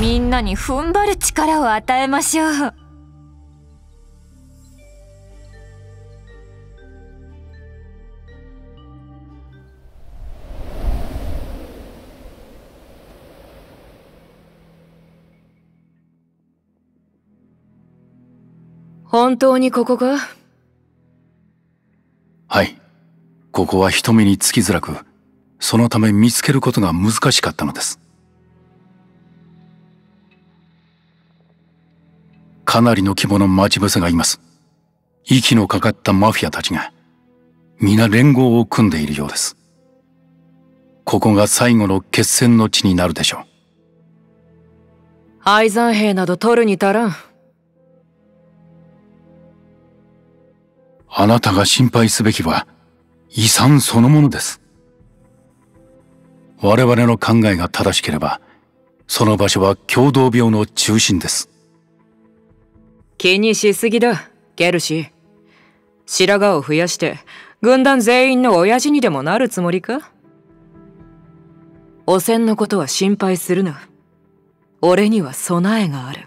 みんなに踏ん張る力を与えましょう。 本当にここか？ はい。ここは人目につきづらく、そのため見つけることが難しかったのです。かなりの規模の待ち伏せがいます。息のかかったマフィアたちが、皆連合を組んでいるようです。ここが最後の決戦の地になるでしょう。 愛山兵など取るに足らん。 あなたが心配すべきは遺産そのものです。我々の考えが正しければ、その場所は共同病の中心です。 気にしすぎだ、ゲルシー。白髪を増やして軍団全員の親父にでもなるつもりか？汚染のことは心配するな。俺には備えがある。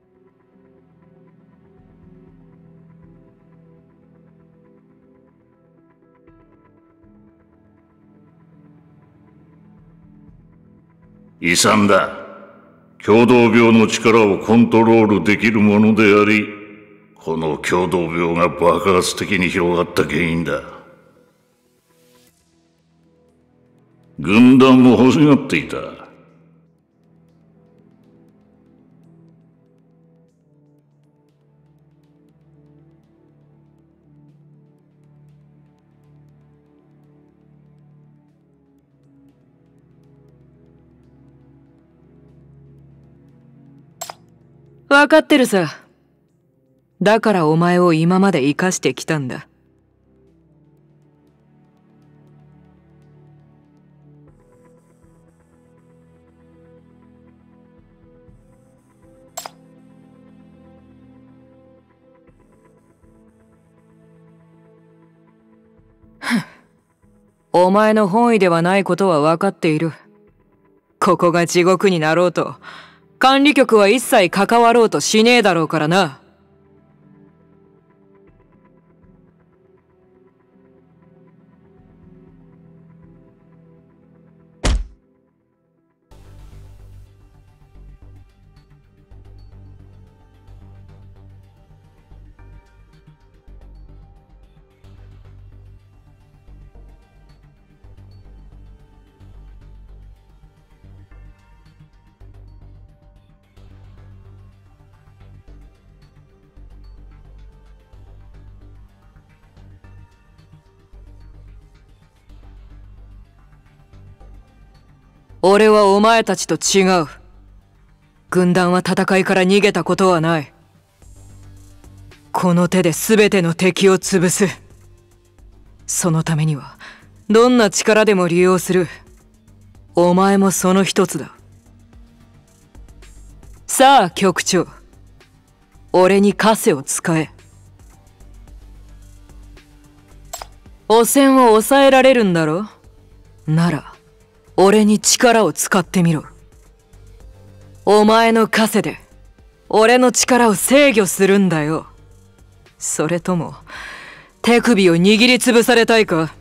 遺産だ。共同病の力をコントロールできるものであり、この共同病が爆発的に広がった原因だ。軍団も欲しがっていた。 わかってるさ。だからお前を今まで生かしてきたんだ。お前の本意ではないことは分かっている。ここが地獄になろうと、管理局は一切関わろうとしねえだろうからな。俺はお前たちと違う。軍団は戦いから逃げたことはない。この手で全ての敵を潰す。そのためにはどんな力でも利用する。お前もその一つだ。さあ局長、俺に枷を使え。汚染を抑えられるんだろ？なら俺に力を使ってみろ。お前の枷で俺の力を制御するんだよ。それとも手首を握りつぶされたいか？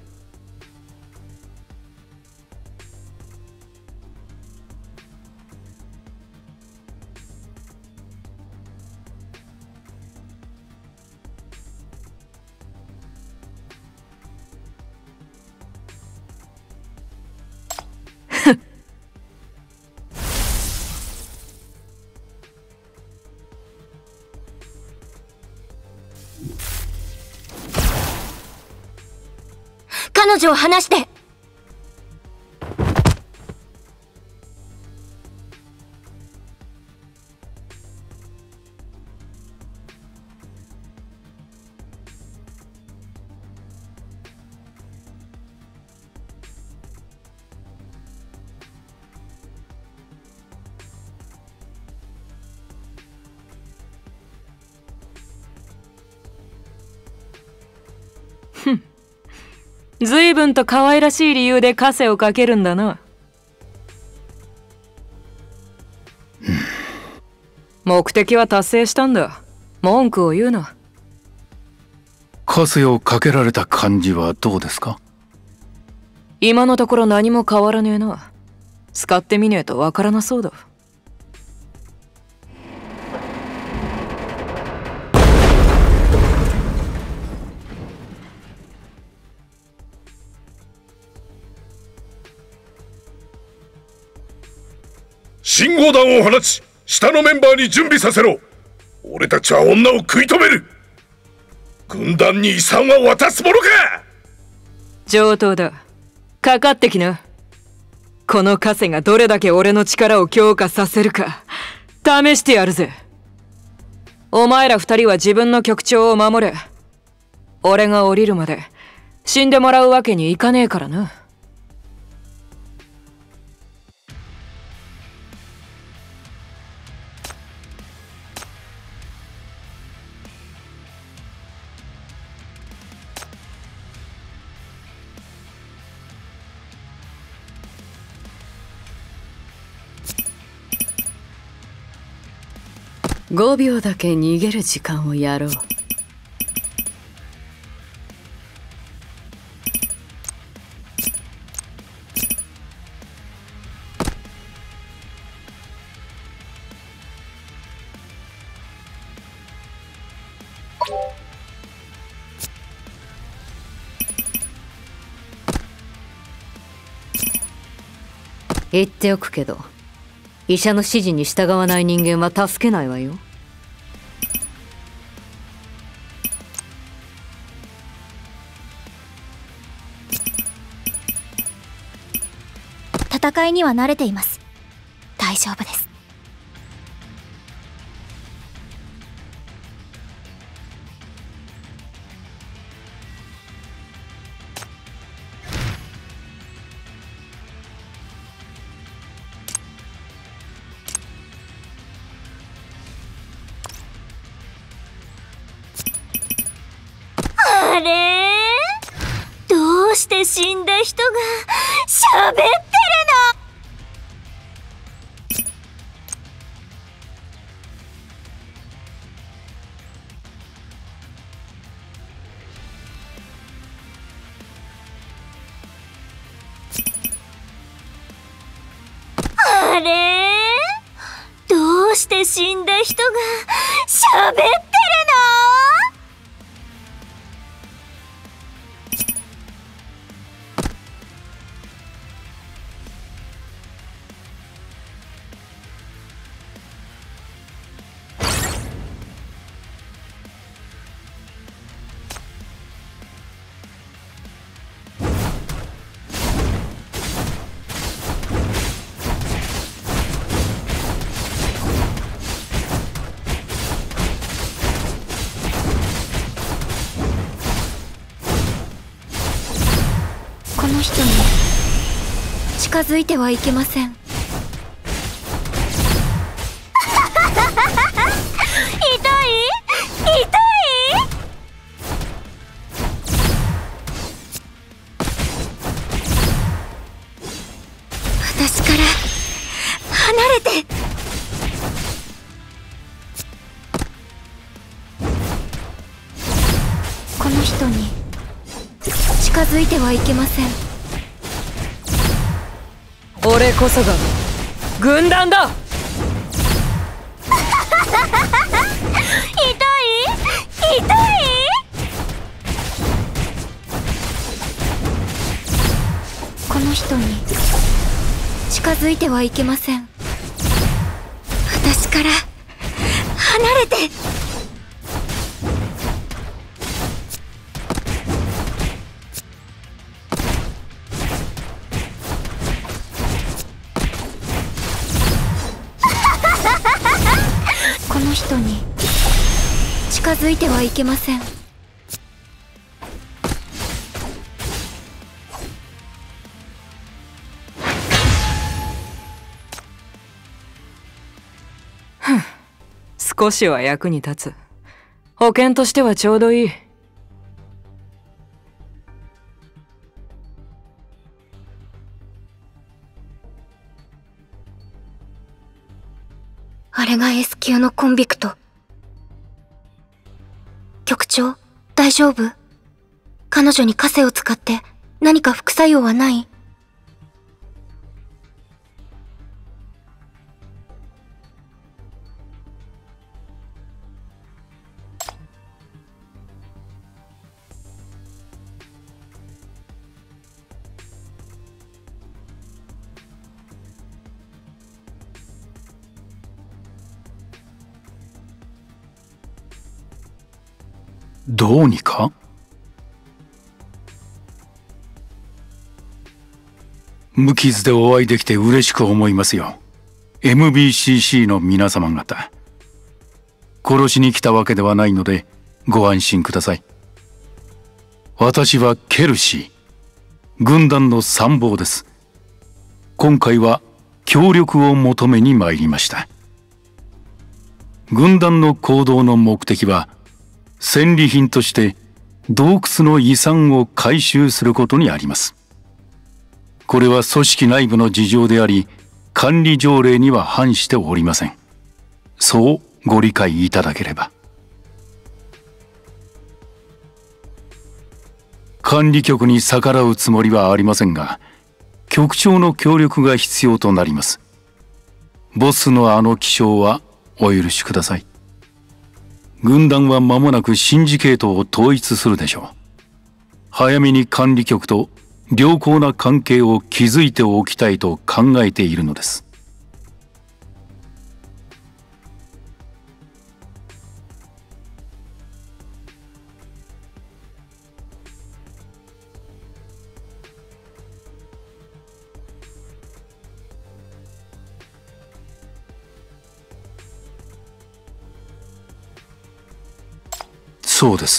彼女を離して。 随分と可愛らしい理由で枷をかけるんだな。 目的は達成したんだ。文句を言うな。 枷をかけられた感じはどうですか？ 今のところ何も変わらねえな。使ってみねえとわからなそうだ。 信号弾を放ち、下のメンバーに準備させろ。俺たちは女を食い止める。軍団に遺産は渡すものか。 上等だ。かかってきな。この枷がどれだけ俺の力を強化させるか試してやるぜ。お前ら二人は自分の局長を守れ。俺が降りるまで死んでもらうわけにいかねえからな。 5秒だけ逃げる時間をやろう。言っておくけど、医者の指示に従わない人間は助けないわよ。 戦いには慣れています。大丈夫です。 あれ？どうして死んだ人が喋ってるの？あれ？どうして死んだ人が喋ってるの？ この人に近づいてはいけません。 痛い？ 私から離れて。この人に近づいてはいけません。 俺こそが軍団だ。 痛い？ この人に近づいてはいけません。私から離れて。この人に近づいてはいけません。 少しは役に立つ。保険としてはちょうどいい。 あれが S 級のコンビクト。局長、大丈夫？彼女にカセを使って何か副作用はない？ どうにか？無傷でお会いできて嬉しく思いますよ。MBCC の皆様方。殺しに来たわけではないのでご安心ください。私はケルシー、軍団の参謀です。今回は協力を求めに参りました。軍団の行動の目的は戦利品として洞窟の遺産を回収することにあります。これは組織内部の事情であり、管理条例には反しておりません。そうご理解いただければ。管理局に逆らうつもりはありませんが、局長の協力が必要となります。ボスのあの気性はお許しください。軍団は間もなくシンジケートを統一するでしょう。早めに管理局と良好な関係を築いておきたいと考えているのです。そうです。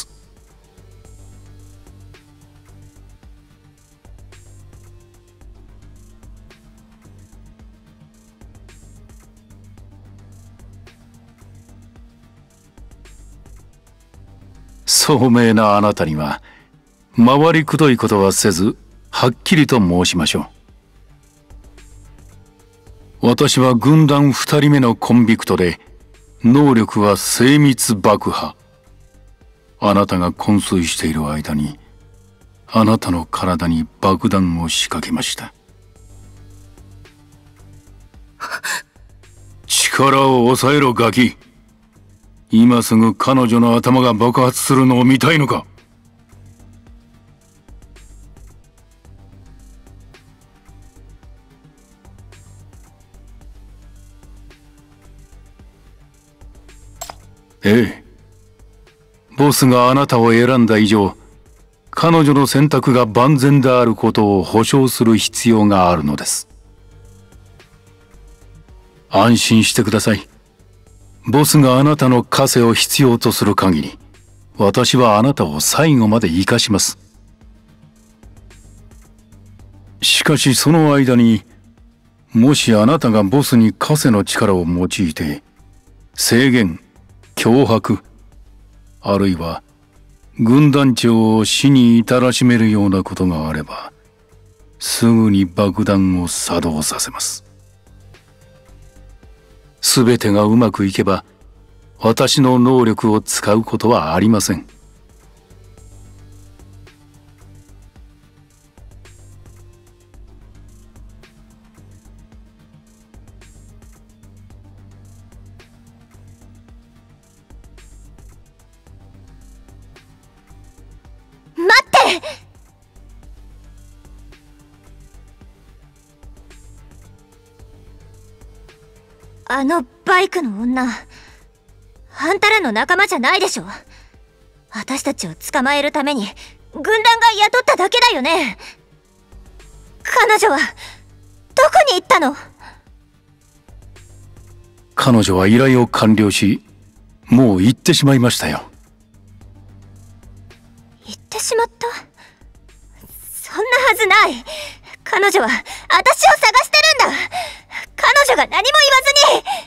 聡明なあなたには回りくどいことはせず、はっきりと申しましょう。私は軍団2人目のコンビクトで、能力は精密爆破。あなたが昏睡している間に、あなたの体に爆弾を仕掛けました。力を抑えろガキ。今すぐ彼女の頭が爆発するのを見たいのか？ええ。ボスがあなたを選んだ以上、彼女の選択が万全であることを保証する必要があるのです。安心してください。ボスがあなたの枷を必要とする限り、私はあなたを最後まで生かします。しかしその間に、もしあなたがボスに枷の力を用いて、制限、脅迫、あるいは軍団長を死に至らしめるようなことがあれば、すぐに爆弾を作動させます。すべてがうまくいけば、私の能力を使うことはありません。 待って！あのバイクの女、あんたらの仲間じゃないでしょ。私たちを捕まえるために軍団が雇っただけだよね。彼女はどこに行ったの？ 彼女は依頼を完了し、もう行ってしまいましたよ。 行ってしまった？そんなはずない。彼女は私を探してるんだ。彼女が何も言わず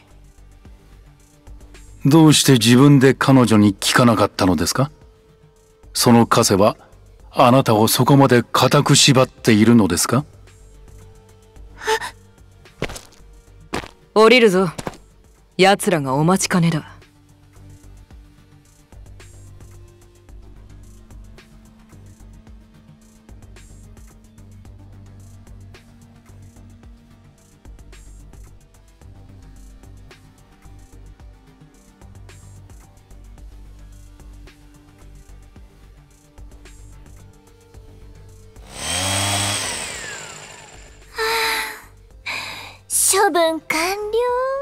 に。 どうして自分で彼女に聞かなかったのですか？その枷はあなたをそこまで固く縛っているのですか？ 降りるぞ。 奴らがお待ちかねだ。 処分完了。